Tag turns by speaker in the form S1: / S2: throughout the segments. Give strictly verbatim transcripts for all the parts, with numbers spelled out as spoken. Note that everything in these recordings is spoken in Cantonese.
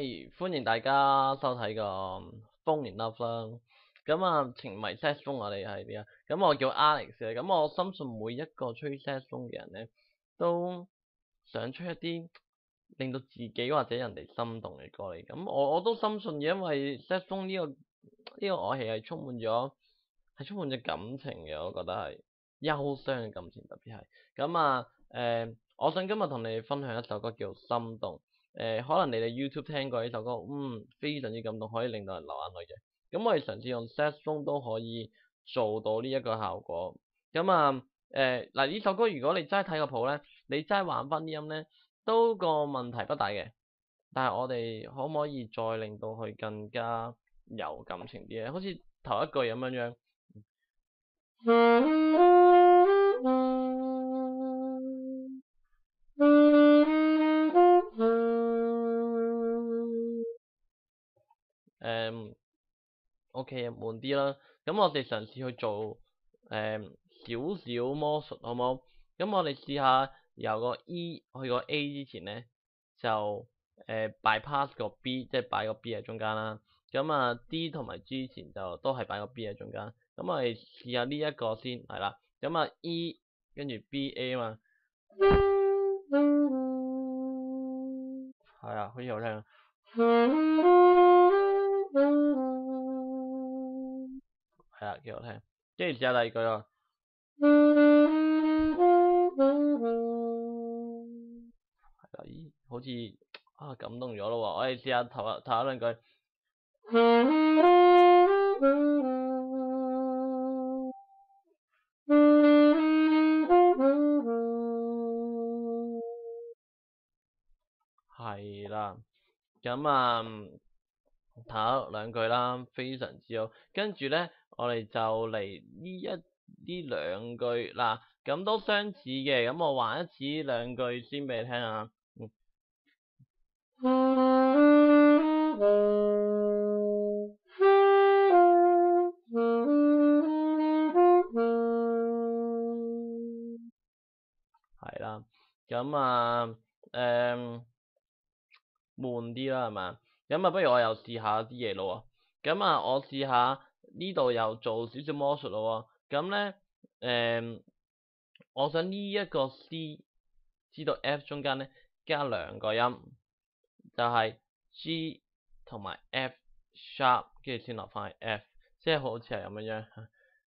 S1: 係歡迎大家收睇個風言 Love 啦。咁啊，情迷 saxophone 我哋係點啊？咁我叫 Alex 嘅。咁我深信每一個吹 saxophone 嘅人咧，都想出一啲令到自己或者人哋心動嘅歌嚟。咁我我都深信嘅，因為 saxophone 呢個呢個樂器係充滿咗係充滿咗感情嘅，我覺得係憂傷嘅感情，特別係咁啊。誒、呃，我想今日同你分享一首歌叫《心動》。誒、呃，可能你哋 YouTube 聽過呢首歌，嗯，非常之感動，可以令到人流眼淚嘅。咁我哋嘗試用 saxophone 都可以做到呢一個效果。咁啊，誒、呃，嗱呢首歌如果你真係睇個譜咧，你真係玩翻啲音咧，都個問題不大嘅。但係我哋可唔可以再令到佢更加有感情啲咧？好似頭一句咁樣樣。誒，OK 悶啲啦，咁我哋嘗試去做誒少少魔術，好唔好？咁我哋試下由個 E 去個 A 之前咧，就誒、呃、bypass 個 B，即係擺個 B 喺中間啦。咁啊 D 同埋 G 前就都係擺個 B 喺中間。咁我哋試下呢一個先，係啦。咁啊 E 跟住 B A 嘛，係啊，好似好聽。係啊，幾好聽。跟住試下第二句咯。係啦，咦，好似啊感動咗咯喎！我哋試下頭頭一兩句。係啦，咁啊，頭兩句啦，非常之好。跟住咧，我哋就嚟呢一呢兩句嗱，咁都相似嘅。咁我玩一次兩句先俾你聽下。嗯。係啦，咁啊，誒、嗯。悶啲啦，係嘛？咁啊，不如我又試下啲嘢咯喎。咁啊，我試下呢度又做少少魔術咯喎。咁咧，誒、嗯，我想呢一個 C 知道 F 中間咧加兩個音，就係、是、G 同埋 F sharp， 跟住先落翻去 F， 即係好似係咁樣樣。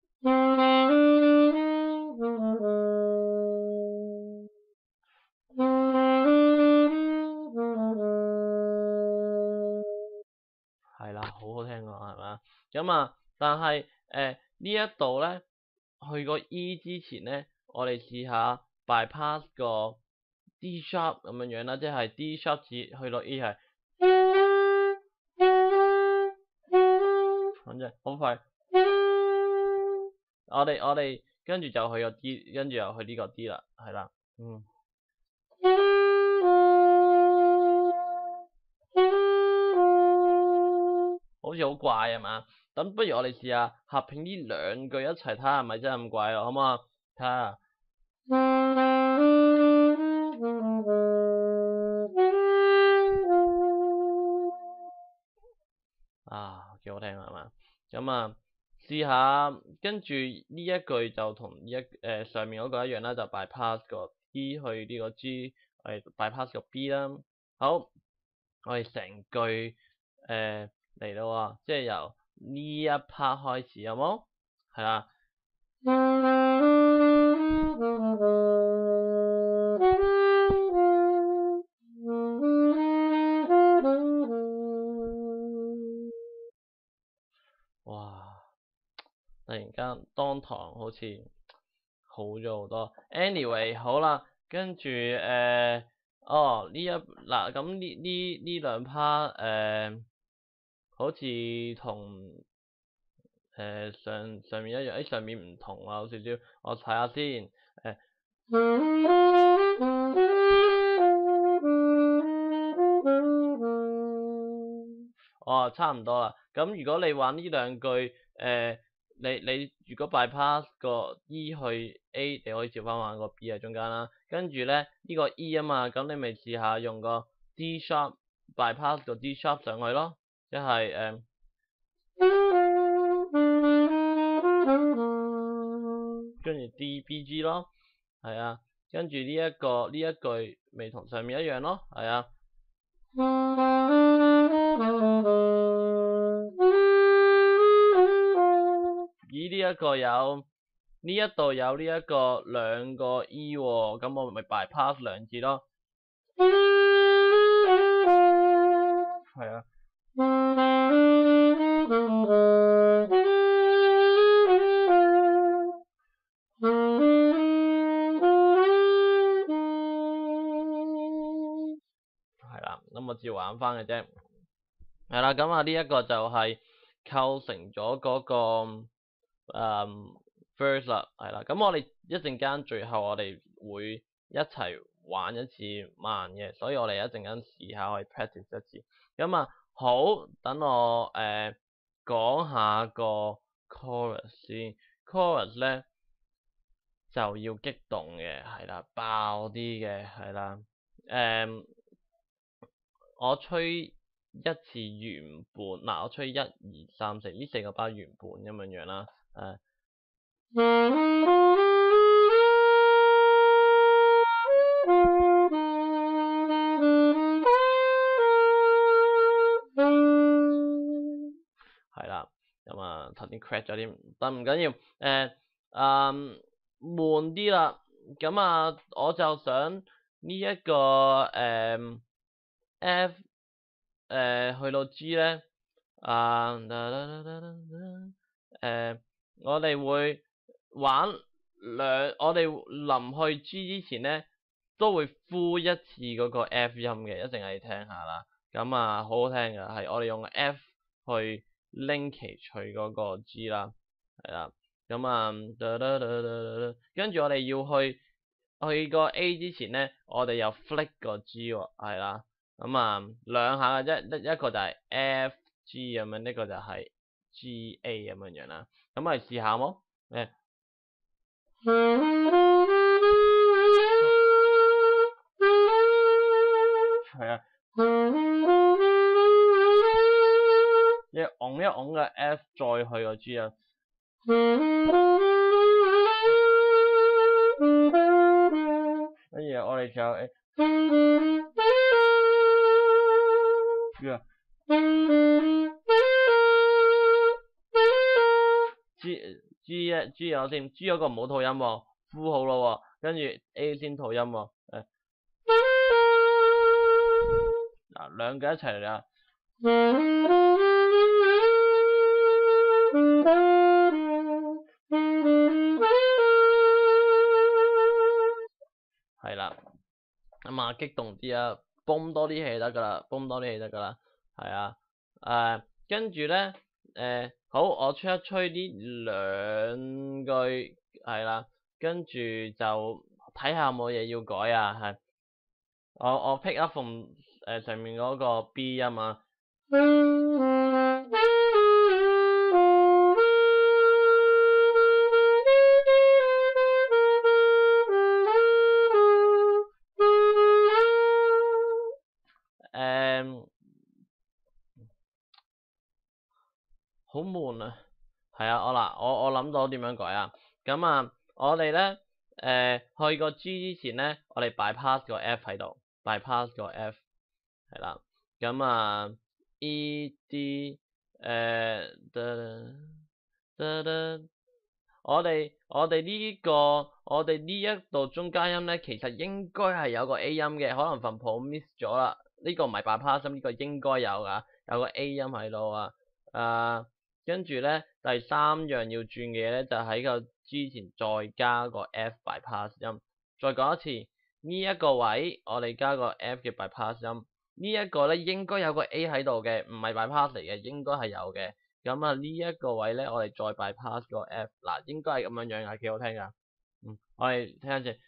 S1: 係啦，好好聽啊，係嘛？咁啊，但係誒呢一度咧，去個 E 之前咧，我哋試下 bypass 個 D sharp 咁樣樣啦，即係 D sharp 至去到 E 係，反正好快。我哋我哋跟住就去個 D， 跟住又去呢個 D 啦，係啦，嗯。好似好怪係嘛？咁不如我哋試下合併呢兩句一齊睇下係咪真係咁怪咯，好唔好啊？睇下。啊，幾好聽係嘛？咁啊，試下跟住呢一句就同一誒、呃、上面嗰個一樣啦，就 bypass 個 E 去呢個 G， 我哋 bypass 個 B 啦。好，我哋成句誒。呃嚟到啊，即係由呢一 part 開始，有冇？係啦。哇！突然間當堂好似好咗好多。Anyway， 好啦，跟住誒、呃，哦呢一嗱咁呢呢呢兩 part 誒。好似同誒上上面一樣，誒上面唔同啊，有少少，我睇下先，誒、呃，哦，差唔多啦。咁如果你玩呢兩句，誒、呃，你你如果 bypass 個 E 去 A，你可以照翻玩個 B 喺中間啦。跟住咧呢、呢個 E 啊嘛，咁你咪試下用個 D sharp bypass 個 D sharp 上去咯，即係誒，跟住 D B G 咯，係啊，跟住呢一個呢一句咪同上面一樣咯，係啊。咦？呢一個有呢一度有呢一個兩個 E 喎，咁我咪 bypass 兩字咯。係啊。係啦，咁我照玩翻嘅啫。係啦，咁啊呢一個就係構成咗嗰、那個誒 verse 啦，係啦。咁我哋一陣間最後我哋會一齊玩一次慢嘅，所以我哋一陣間試下去 practice 一次。咁啊好，等我誒講、呃、下個 chorus 先。chorus 咧就要激動嘅，係啦，爆啲嘅，係啦，誒、呃。我吹一次原伴，嗱我吹一二三四呢四個巴原伴咁樣樣啦，誒，係啦，咁啊頭先 crack 咗啲，但唔緊要，誒，嗯，悶啲啦，咁啊我就想呢、這、一個誒。嗯 F 誒、呃、去到 G 咧，啊、呃呃，我哋會玩兩，我哋臨去 G 之前咧，都會呼一次嗰個 F 音嘅，一定係聽下啦。咁啊，好好聽嘅，係我哋用 F 去 linkage 佢嗰個 G 啦，係啦。咁啊，跟住我哋要去去個 A 之前咧，我哋又 flick 個 G 喎，係啦。咁啊，兩下嘅啫，一一個就係 F G 咁樣，呢個就係 G A 咁樣樣啦。咁我哋試下冇？誒，係啊，一拱一拱嘅 F 再去個 G 啊。跟住我哋就誒。G G 咧 G 有先 G 嗰個唔好吐音喎，呼好咯喎，跟住 A 先吐音喎，誒，嗱兩個一齊嚟啦，係啦，咁啊激動啲啊，泵多啲氣得噶啦，泵多啲氣得噶啦，係啊，誒跟住咧誒。好，我吹一吹呢兩句係啦，跟住就睇下有冇嘢要改啊，係我我 pick up from 誒上面嗰個 B 音啊，誒好悶啊！係啊，我嗱，我我諗到點樣改啊？咁啊，我哋咧誒去個 G 之前咧，我哋 bypass 個 F 喺度 ，bypass 個 F 係啦。咁啊 E D 誒得得得，我哋我哋呢個我哋呢一度中間音咧，其實應該係有個 A 音嘅，可能份譜 miss 咗啦。呢個唔係 bypass 音，呢個應該有噶，有個 A 音喺度啊。誒，跟住咧第三樣要轉嘅嘢咧，就喺個 G 前再加個 F bypass 音。再講一次，呢一個位我哋加個 F 嘅 bypass 音。呢一個咧應該有個 A 喺度嘅，唔係 bypass 嚟嘅，應該係有嘅。咁啊呢一個位咧，我哋再 bypass 個 F， 嗱應該係咁樣樣噶，幾好聽噶。嗯，我哋聽一次。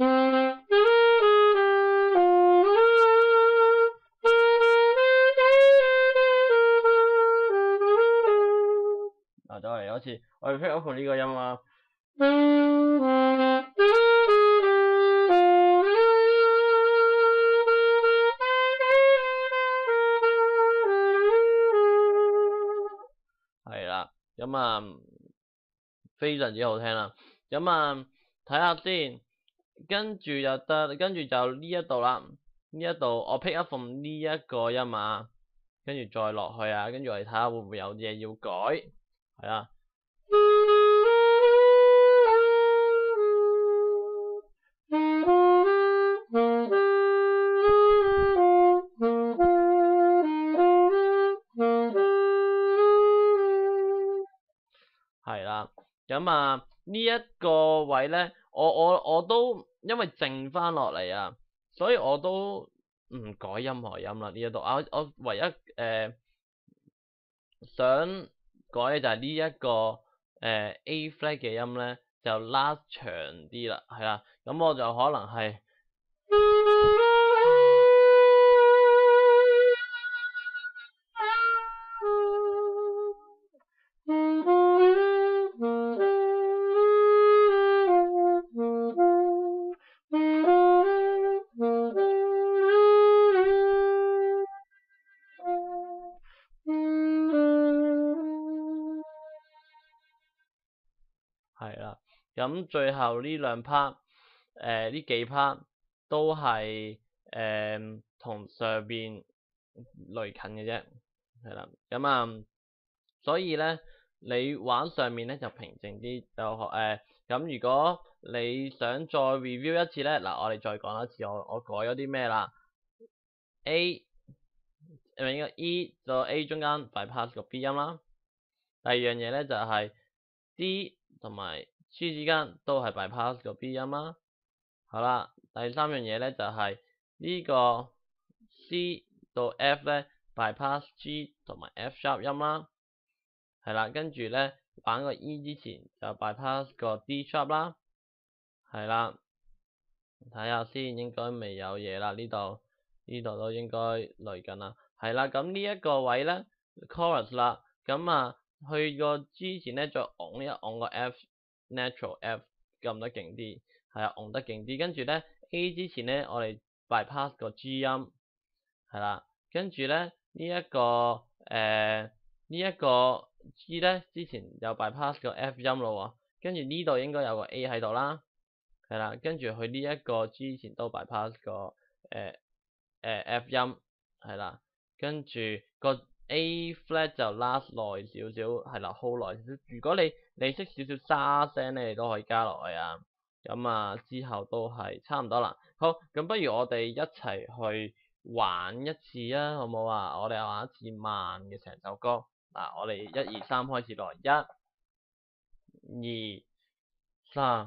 S1: 嗱，再嚟一次，我哋 pick up 呢個音啊。 咁啊非常之好聽啦。咁啊睇下先，跟住就得，跟住就呢一度啦，呢一度我 pick up from 呢一個音碼，跟住再落去啊，跟住我哋睇下會唔會有嘢要改，係啦。係啦，咁啊呢一個位咧，我我我都因為靜翻落嚟啊，所以我都唔改任何音啦呢一度啊，我唯一誒、呃、想改嘅就係呢一個誒、呃、A flat 嘅音咧，就拉長啲啦，係啦，咁我就可能係。係啦，咁最後呢兩 part，誒呢幾 part 都係誒同上邊類近嘅啫，係啦，咁啊，所以咧你玩上面咧就平靜啲就學誒，咁、呃、如果你想再 review 一次咧，嗱我哋再講一次，我我改咗啲咩啦 ？A 誒應該 E 就 A 中間 bypass 個 B 音啦，第二樣嘢咧就係、是、D 同埋 G 之間都係 bypass 個 B 音啦，好啦，第三樣嘢咧就係、是、呢個 C 到 F 咧 bypass G 同埋 F sharp 音啦，係啦，跟住咧玩個 E 之前就 bypass 個 D sharp 啦，係啦，睇下先，應該未有嘢啦，呢度呢度都應該類近啦，係啦，咁呢一個位咧 chorus 啦，咁啊去個 G 前咧再按一按個 F natural F 撳得勁啲，係啊，按得勁啲，跟住咧 A 之前咧我哋 bypass 個 G 音，係啦，跟住咧呢一個誒呢一個 G 咧之前又 bypass 個 F 音咯，跟住呢度應該有個 A 喺度啦，係啦，跟住佢呢一個 G 前都 bypass 個誒誒、呃呃、F 音，係啦，跟住個 A flat 就 last 耐少少，係啦 hold 耐少少。如果你你識少少沙聲咧，你都可以加落去啊。咁啊之後都係差唔多啦。好，咁不如我哋一齊去玩一次啊，好唔好啊？我哋玩一次慢嘅成首歌。嗱，我哋一二三開始來，一、二、三。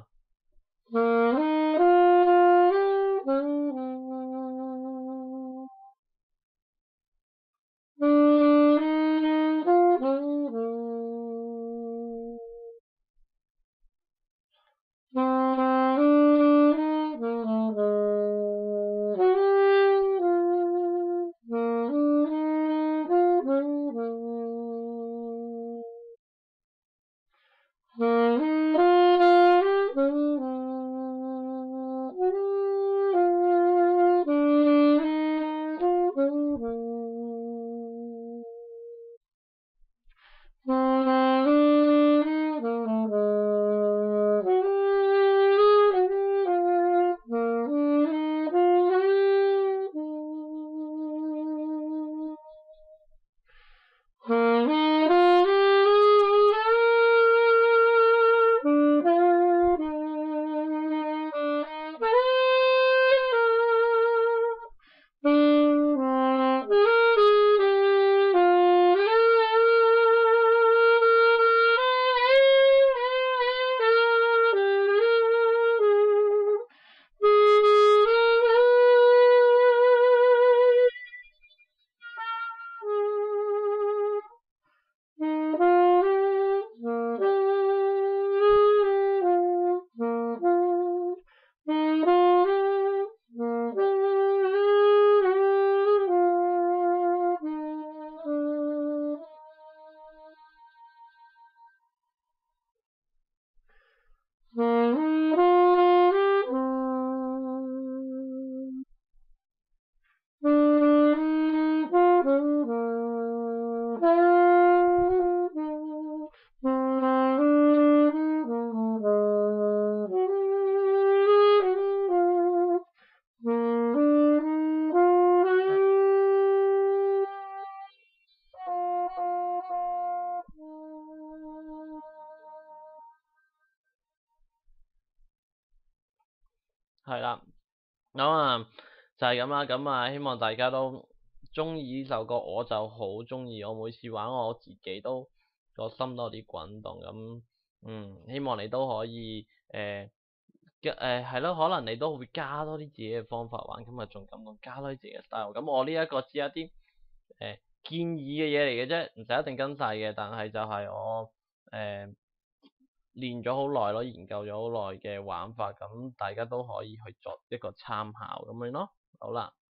S1: 咁啊就係咁啦，咁啊希望大家都中意呢首歌，我就好中意，我每次玩我自己都個心都有啲滾動咁，嗯，希望你都可以誒嘅誒係咯，可能你都會加多啲自己嘅方法玩，咁啊仲感覺加多啲自己嘅 style，咁我呢一個只係一啲誒、呃、建議嘅嘢嚟嘅啫，唔使一定跟晒嘅，但係就係我誒。呃練咗好耐咯，研究咗好耐嘅玩法，咁大家都可以去作一個參考咁樣咯。好啦。